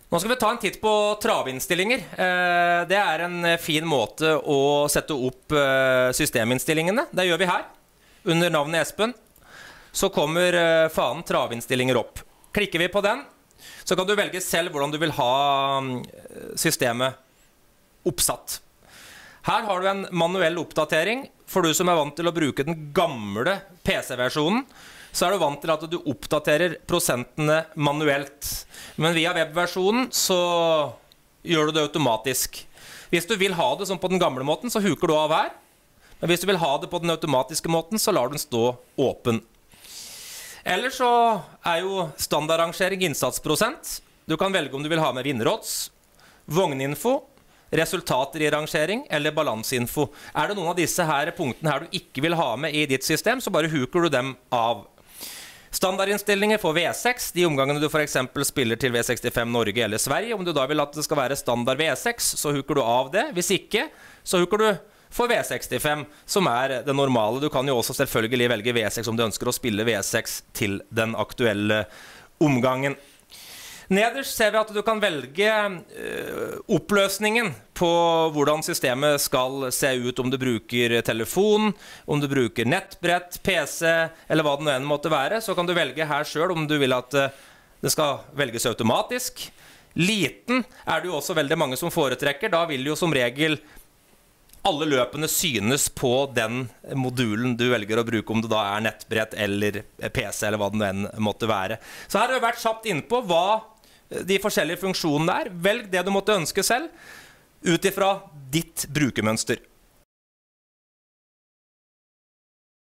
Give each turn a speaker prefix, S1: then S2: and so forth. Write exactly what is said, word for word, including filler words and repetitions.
S1: Nå skal vi ta en titt på travinnstillinger. Det er en fin måte å sette opp systeminnstillingene. Det gjør vi her. Under navnet Espen så kommer fanen travinnstillinger opp. Klikker vi på den, så kan du velge selv hvordan du vil ha systemet oppsatt. Her har du en manuell oppdatering. For du som er vant til å bruke den gamle P C-versjonen, så er du vant til at du oppdaterer prosentene manuelt. Men via webversjonen så gjør du det automatisk. Hvis du vil ha det som på den gamle måten, så huker du av her. Men hvis du vil ha det på den automatiske måten, så lar du den stå åpen. Ellers så er jo standardrangering innsatsprosent. Du kan velge om du vil ha med vinnerodds, vogninfo, resultater i rangering eller balanseinfo. Er det noen av disse her punktene her du ikke vil ha med i ditt system, så bare huker du dem av. Standardinnstillinger for V seks, de omgangene du for eksempel spiller til V sekstifem Norge eller Sverige. Om du da vil at det skal være standard V seks, så huker du av det. Hvis ikke, så huker du for V sekstifem, som er det normale. Du kan jo også selvfølgelig velge V seks om du ønsker å spille V seks til den aktuelle omgangen. Nederst ser vi at du kan velge uh, oppløsningen på hvordan systemet skal se ut, om du bruker telefon, om du bruker nettbrett, P C, eller hva det nå enn måtte være. Så kan du velge her selv om du vil at uh, det skal velges automatisk. Liten er det jo også veldig mange som foretrekker. Da vil jo som regel alle løpene synes på den modulen du velger å bruke, om det da er nettbrett eller P C, eller hva det nå enn måtte være. Så her har vi vært kjapt inn på hva de forskjellige funksjonene er. Velg det du måtte ønske selv, ut ifra ditt brukermønster.